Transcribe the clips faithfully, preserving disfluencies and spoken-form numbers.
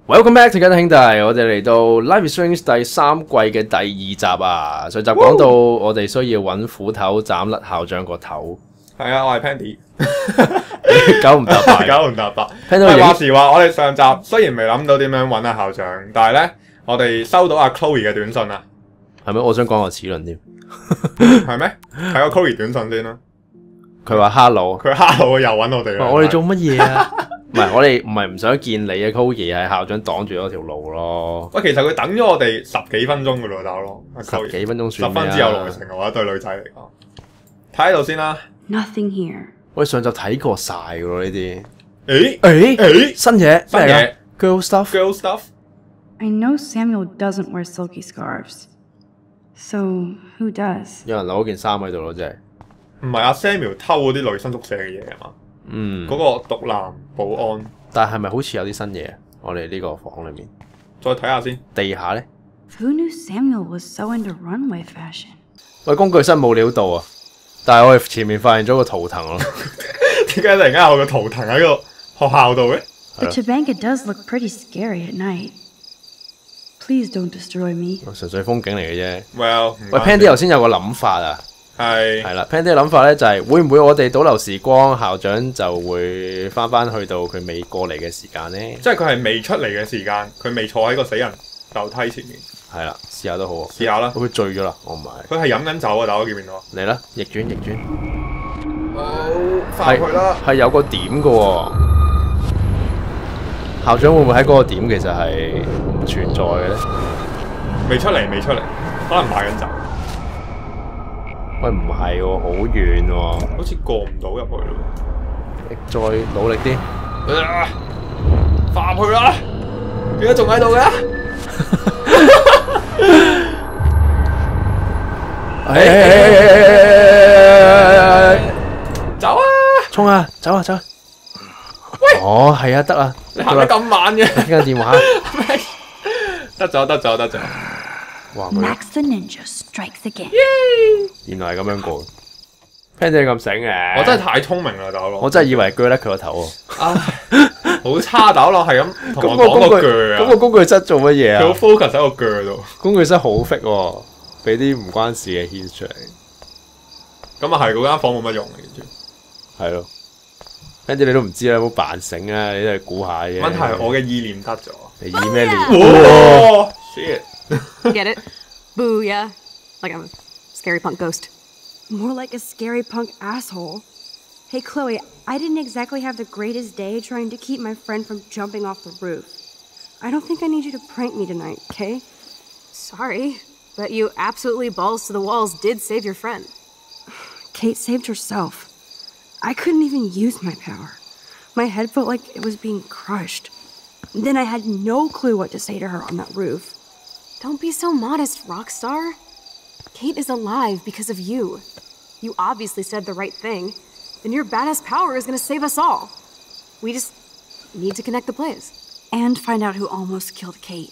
Welcome back to 緊兄弟，我哋嚟到 Life is Strange 第三季嘅第二集啊！上集講到我哋需要揾斧頭斬甩校長個頭。 係啊，我係 Pandy， 九唔搭八， 九唔搭八。 Pandy 話時話，我哋上集雖然未諗到點樣揾阿校長，但係咧，我哋收到阿 Chloe 嘅短信啊。 係咩？我想講個齒輪添。 係咩？睇個 Chloe 短信先啦。 佢話 hello， 佢 hello 又揾我哋啦。 我哋做乜嘢啊？唔係，我哋唔係唔想見你啊 ，Chloe 係校長擋住咗條路咯。 喂，其實佢等咗我哋十幾分鐘噶咯，大佬。 十幾分鐘算咩啊？ 十分之有耐性嘅話，對女仔嚟講。睇喺度先啦。 Nothing here。 我哋上集睇過晒噶咯呢啲。 誒誒誒， 新嘢新嘢 ，girl stuff。girl stuff。 I know Samuel doesn't wear silky scarves. So who does? 有人留咗件衫喺度咯，真係。 唔係阿 Samuel 偷嗰啲女生宿舍嘅嘢係嘛？ 嗯。 嗰個獨男保安。 但係咪好似有啲新嘢？我哋呢個房裏面。 再睇下先。地下咧 ？Who knew Samuel was so into runway fashion？ 喂，工具室冇料到啊！但係我哋前面發現咗個圖騰咯。 點解突然間有個圖騰喺個學校度嘅 ？The Tobacco does look pretty scary at night. Please don't destroy me。 純粹風景嚟嘅啫。 Well， 喂 Pandy 頭先有個諗法啊。係。係啦 ，Pandy 嘅諗法咧就係、是、會唔會我哋倒流時光，校長就會翻翻去到佢未過嚟嘅時間咧？ 即係佢係未出嚟嘅時間，佢未坐喺個死人樓梯前面。 係啦，試下都好啊。 試下啦。 會唔會醉咗啦？我唔係。佢係飲緊酒啊！大家見唔見到？ 嚟啦，逆轉逆轉。 好，翻去啦。 係有個點嘅喎。校長會唔會喺嗰個點其實係唔存在嘅咧？ 未出嚟，未出嚟，可能買緊酒。 喂，唔係喎，好遠喎， 好似過唔到入去咯。 再努力啲， 翻入去啦！點解仲喺度嘅？走啊！ 衝啊！走啊！走啊！ 喂！ 哦，係啊，得啊！ 你行得咁慢嘅？ 聽個電話。 得咗，得咗，得咗。 Max the Ninja strikes again。 原來係咁樣過。Pandy 咁醒嘅， 我真係太聰明啦，大佬。 我真係以為鋸甩佢個頭喎。 好差，大佬係咁同我講個鋸啊。 咁個工具室做乜嘢啊？ 佢好 focus 喺個鋸度。 工具室好 fit 喎，俾啲唔關事嘅 hint 出嚟。 咁啊係，嗰間房冇乜用嘅， 係咯。Pandy 你都唔知啦，冇扮醒啊，你都係估下嘅。 問題係我嘅意念得咗。 你意咩念？ 哇 ！shit！ Get it? Booyah. Like I'm a scary punk ghost. More like a scary punk asshole. Hey, Chloe, I didn't exactly have the greatest day trying to keep my friend from jumping off the roof. I don't think I need you to prank me tonight, okay? Sorry, but you absolutely balls to the walls did save your friend. Kate saved herself. I couldn't even use my power. My head felt like it was being crushed. Then I had no clue what to say to her on that roof. Don't be so modest, Rockstar. Kate is alive because of you. You obviously said the right thing, and your badass power is gonna save us all. We just need to connect the plays. And find out who almost killed Kate.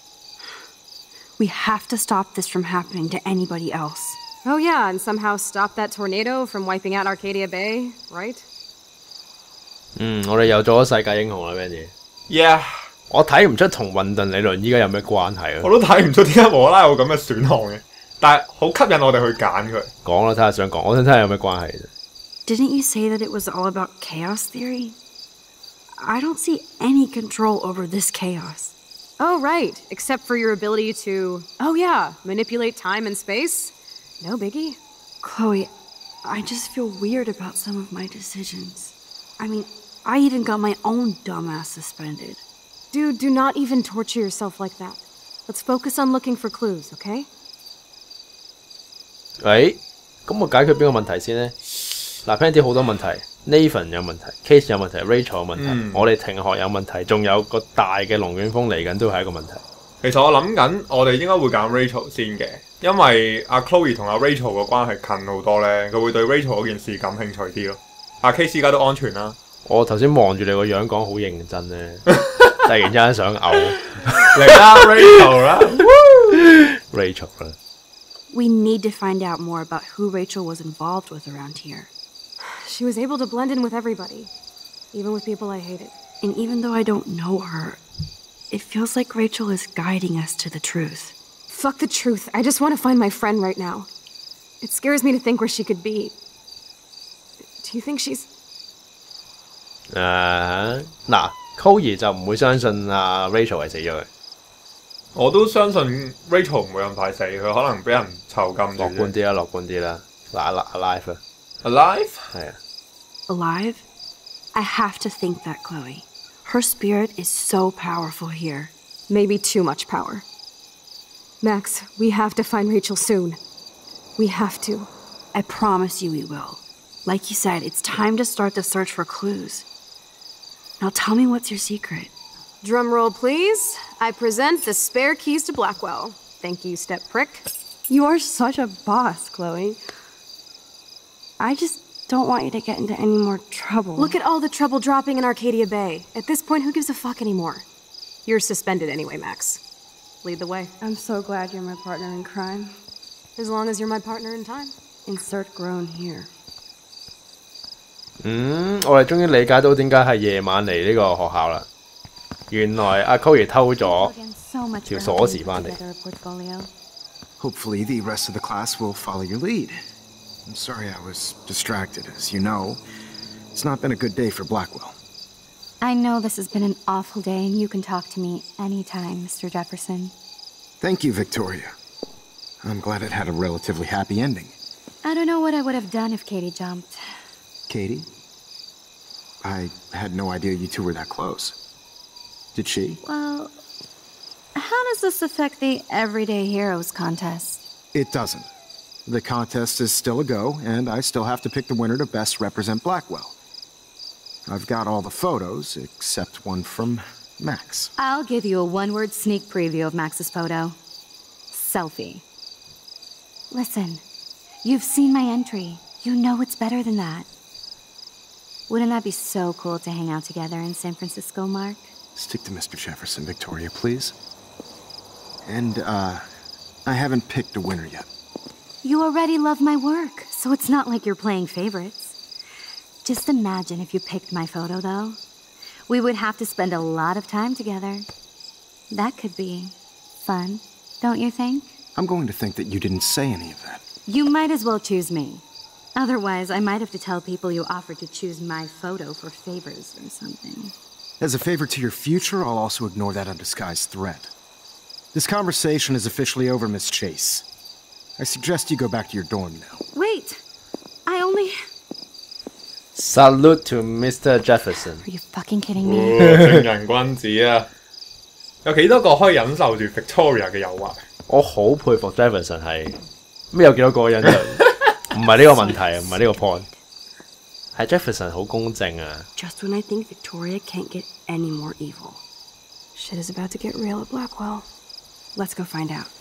We have to stop this from happening to anybody else. Oh yeah, and somehow stop that tornado from wiping out Arcadia Bay, right? 嗯，我哋又做咗世界英雄啦 ，Benny。 Yeah。 我睇唔出同混沌理論依家有咩關係啊！ 我都睇唔出點解無啦啦有咁嘅選項嘅，但係好吸引我哋去揀佢。 講啦，睇下想講，我想睇下有咩關係啫。 Didn't you say that it was all about chaos theory? I don't see any control over this chaos. Oh, right. Except for your ability to, oh yeah, manipulate time and space. No biggie. Chloe, I just feel weird about some of my decisions. I mean, I even got my own dumbass suspended. Dude, do not even torture yourself like that. Let's focus on looking for clues, okay? 喂，咁我解決邊個問題先呢？嗱 ，Pandy 好多問題 ，Nathan 有問題 ，Case 有問題 ，Rachel 有問題，嗯、我哋停學有問題，仲有個大嘅龍捲風嚟緊都係一個問題。 其實我諗緊，我哋應該會揀 Rachel 先嘅，因為阿 Chloe 同阿 Rachel 個關係近好多咧，佢會對 Rachel 嗰件事感興趣啲咯。阿 Case 而家都安全啦。 我頭先望住你個樣講好認真咧。突然之間想嘔， 嚟啦 Rachel 啦 ，Rachel 啦。 We need to find out more about who Rachel was involved with around here. She was able to blend in with everybody, even with people I hated. And even though I don't know her, It feels like Rachel is guiding us to the truth. Fuck the truth. I just want to find my friend right now. It scares me to think where she could be. Do you think she's... 誒嗱 ，Chloe 就唔會相信阿 Rachel 係死咗嘅。 我都相信 Rachel 唔會咁快死，佢可能俾人囚禁住。樂觀啲啦，樂觀啲啦。嗱，alive 啊 ，alive 係啊。 Alive? I have to think that, Chloe. Her spirit is so powerful here. Maybe too much power. Max, we have to find Rachel soon. We have to. I promise you we will. Like you said, it's time to start the search for clues. Now tell me what's your secret. Drum roll, please. I present the spare keys to Blackwell. Thank you, step prick. You are such a boss, Chloe. I just don't want you to get into any more trouble. Look at all the trouble dropping in Arcadia Bay. At this point, who gives a fuck anymore? You're suspended anyway, Max. Lead the way. I'm so glad you're my partner in crime. As long as you're my partner in time. Insert groan here. 嗯，我哋終於理解到點解係夜晚嚟呢個學校啦。原來阿 Chloe 偷咗條鎖匙翻嚟。 Hopefully the rest of the class will follow your lead. I'm sorry I was distracted. As you know, it's not been a good day for Blackwell. I know this has been an awful day, and you can talk to me anytime, Mister Jefferson. Thank you, Victoria. I'm glad it had a relatively happy ending. I don't know what I would have done if Katie jumped. Katie? I had no idea you two were that close. Did she? Well, how does this affect the Everyday Heroes contest? It doesn't. The contest is still a go, and I still have to pick the winner to best represent Blackwell. I've got all the photos, except one from Max. I'll give you a one-word sneak preview of Max's photo. Selfie. Listen, you've seen my entry. You know it's better than that. Wouldn't that be so cool to hang out together in San Francisco, Mark? Stick to Mister Jefferson, Victoria, please. And, uh, I haven't picked a winner yet. You already love my work, so it's not like you're playing favorites. Just imagine if you picked my photo, though. We would have to spend a lot of time together. That could be fun, don't you think? I'm going to think that you didn't say any of that. You might as well choose me. Otherwise, I might have to tell people you offered to choose my photo for favors or something. As a favor to your future, I'll also ignore that undisguised threat. This conversation is officially over, Miss Chase. I suggest you go back to your dorm now. Wait! I only... Salute to Mister Jefferson. Are you fucking kidding me? 正人君子啊！有幾多個可以忍受住 Victoria 嘅誘惑？ 我好佩服 Jefferson 係咩有幾多個忍受？唔係呢個問題，唔係呢個 point。係 Jefferson 好公正啊。 Just when I think Victoria can't get any more evil. Shit is about to get real at Blackwell. Let's go find out.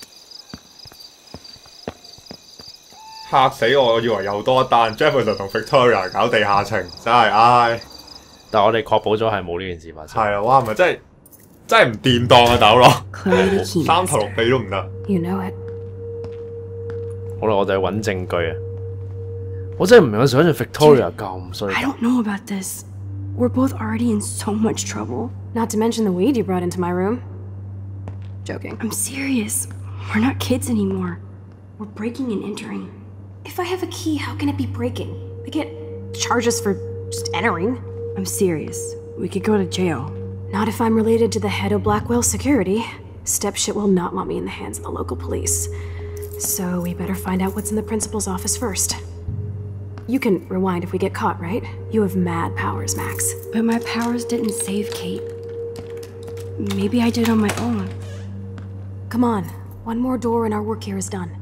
嚇死我！我以為又多一單 Jefferson 同 Victoria 搞地下情，真係唉！ 但我哋確保咗係冇呢件事發生。 係啊，哇！係咪真係真係唔掂當啊，大佬！ Chloe 三頭六臂都唔得。 You know it. 好啦，我哋去揾證據啊！我真係唔明我想象 Victoria 咁衰。 I don't know about this. We're both already in so much trouble. Not to mention the weed you brought into my room. Joking. I'm serious. We're not kids anymore. We're breaking and entering. If I have a key, how can it be breaking? I get charges for just entering. I'm serious. We could go to jail. Not if I'm related to the head of Blackwell Security. Stepshit will not want me in the hands of the local police. So we better find out what's in the principal's office first. You can rewind if we get caught, right? You have mad powers, Max. But my powers didn't save Kate. Maybe I did on my own. Come on. One more door and our work here is done.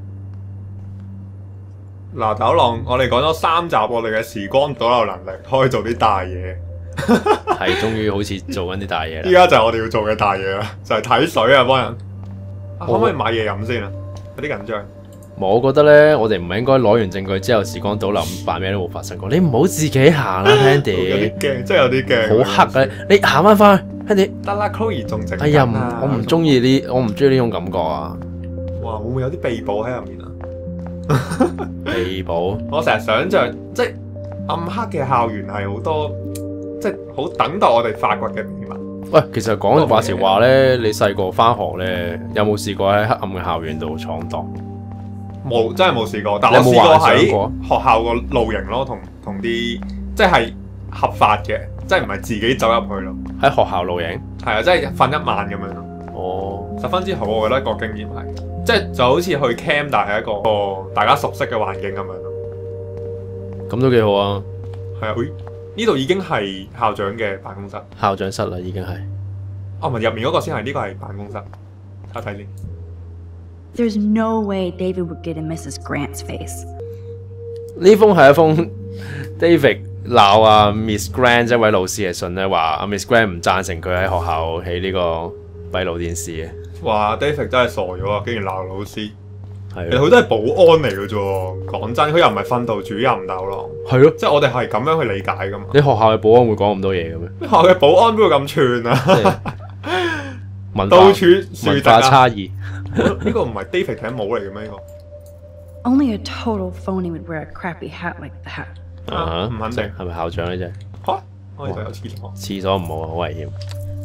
嗱，豆浪，我哋講咗三集，我哋嘅時光倒流能力可以做啲大嘢。 係終於好似做緊啲大嘢啦。 依家就係我哋要做嘅大嘢啦，就係、是、睇水啊，幫人。啊、可唔可以買嘢飲先啊？有啲緊張。 我覺得咧，我哋唔係應該攞完證據之後時光倒流，扮咩都冇發生過。你唔好自己行啦 ，Handy。 有啲驚，真係有啲驚。 好黑啊！你行翻翻去 ，Handy。 得啦 ，Chloe 仲整緊啊。 哎呀，唔，我唔中意呢，我唔中意呢種感覺啊。 哇，會唔會有啲秘寶喺入面啊？ 秘寶， 我成日想像，即暗黑嘅校園係好多，即好等待我哋發掘嘅秘密。 喂， 喂，其實講話時話咧，你細個翻學咧，有冇試過喺黑暗嘅校園度闖蕩？ 冇，真係冇試過。但我試過喺學校個露營咯，同同啲即係合法嘅，即係唔係自己走入去咯。 喺學校露營？係啊，即係瞓一晚咁樣咯。 哦， 十分之好，我覺得個經驗係，即係就好似去 camp，但係一個個大家熟悉嘅環境咁樣咯。咁都幾好啊！ 係啊，喂，呢度已經係校長嘅辦公室。 校長室啦，已經係。 哦，唔係入面嗰個先係，呢個係辦公室。睇睇先。 There's no way David would get in Missus Grant's face. 呢封係一封 David 鬧啊 Miss Grant 一位老師嘅信咧，話阿 Miss Grant 唔贊成佢喺學校起呢個閉路電視嘅。 哇 ！David 真係傻咗啊！竟然鬧老師。 係。 其實佢都係保安嚟嘅啫。講真，佢又唔係訓導主任大佬。 係咯。 即係我哋係咁樣去理解噶嘛。 你學校嘅保安會講咁多嘢嘅咩？ 學校嘅保安邊會咁串啊？ 文到處樹突啊！差異。 呢個唔係 David 頂帽嚟嘅咩？呢個 Only a total phony would wear a crappy hat like that. 啊， 唔肯定係咪校長呢？啫？ 嚇！我哋度有廁所。 廁所唔好啊，好危險。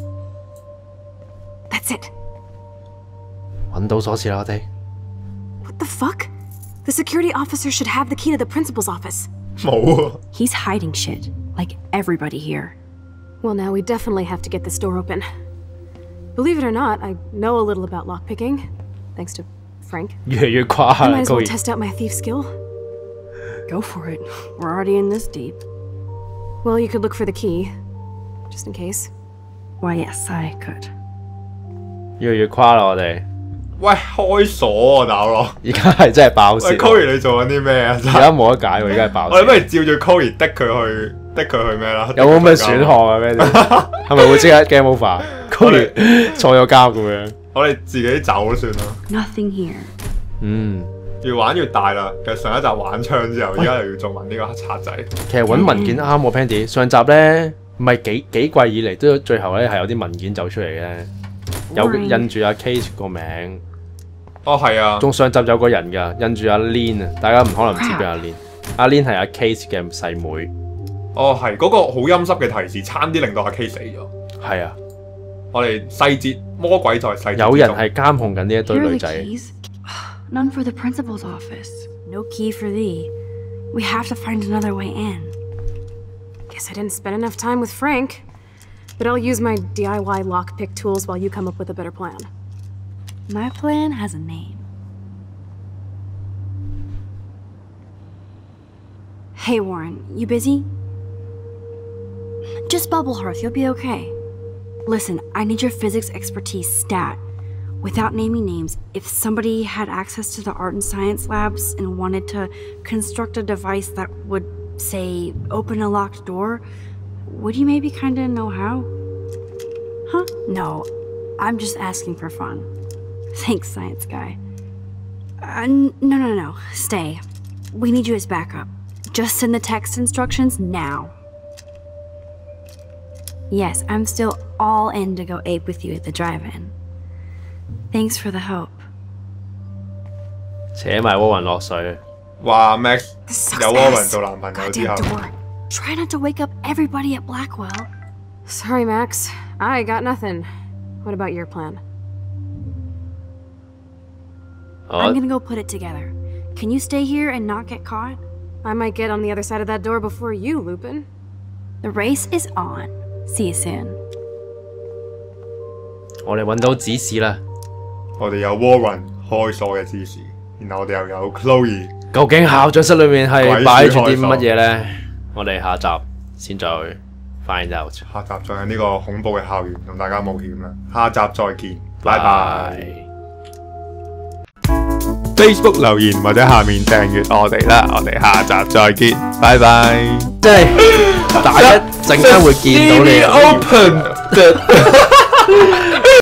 That's it. 揾到鎖匙啦，我哋。 What the fuck? The security officer should have the key to the principal's office. 冇啊。 He's hiding shit, like everybody here. Well, now we definitely have to get this door open. Believe it or not, I know a little about lockpicking, thanks to Frank. 越嚟越誇 I might as well 高 test out my thief skill. Go for it. We're already in this deep. Well, you could look for the key, just in case. Why, yes, I could. 越嚟越誇啦，我哋。 喂，開鎖啊，大佬！ 而家係真係爆線。 喂 ，Cory 你做緊啲咩啊？ 而家冇得解喎，而家係爆線。 我哋不如照住 Cory 的佢去，的佢去咩啦？ 有冇咩選項啊？咩？係咪會即刻 game over？Cory 坐咗監咁樣。 我哋自己走都算啦。 Nothing here. 嗯。 越玩越大啦！其實上一集玩槍之後，而家又要做埋呢個賊仔。 其實揾文件啱喎 ，Pandy。上集咧唔係幾幾季以嚟都最後咧係有啲文件走出嚟嘅，有印住阿 Kate 個名。 哦，係啊。 仲上集有個人㗎，印住阿 Lin 啊，大家唔可能唔知邊阿 Lin。阿 Lin 係阿 Kate 嘅細妹。 哦，係嗰個好陰濕嘅提示，差啲令到阿 Kate 死咗。 係啊。 我哋細節魔鬼在細節。 有人係監控緊呢一堆 Here are 女 the 仔。 keys. None for the principal's office. No key for thee. We have to find another way in. Guess I didn't spend enough time with Frank, but I'll use my D I Y lockpick tools while you come up with a better plan. My plan has a name. Hey, Warren, you busy? Just bubble hearth, you'll be okay. Listen, I need your physics expertise stat. Without naming names, if somebody had access to the art and science labs and wanted to construct a device that would, say, open a locked door, would you maybe kinda know how? Huh? No, I'm just asking for fun. Thanks, science guy. Uh, n- no, no, no, stay. We need you as backup. Just send the text instructions now. Yes, I'm still all in to go ape with you at the drive-in. Thanks for the help. 扯埋 Warren 落水。 話 Max 有 Warren 做男朋友之後。 Try not to wake up everybody at Blackwell. Sorry, Max. I got nothing. What about your plan? I'm gonna go put it together. Can you stay here and not get caught? I might get on the other side of that door before you, Lupin. The race is on. See you soon. 我哋揾到指示啦。 我哋有 Warren 開鎖嘅指示，然後我哋又有 Chloe。 究竟校長室裏面係擺住啲乜嘢呢？我哋下集先再 find out。 下集再喺呢個恐怖嘅校園同大家冒險啦。下集再見，拜拜。Facebook 留言或者下面訂閱我哋啦，我哋下集再見，拜拜。 即係大家陣間會見到你。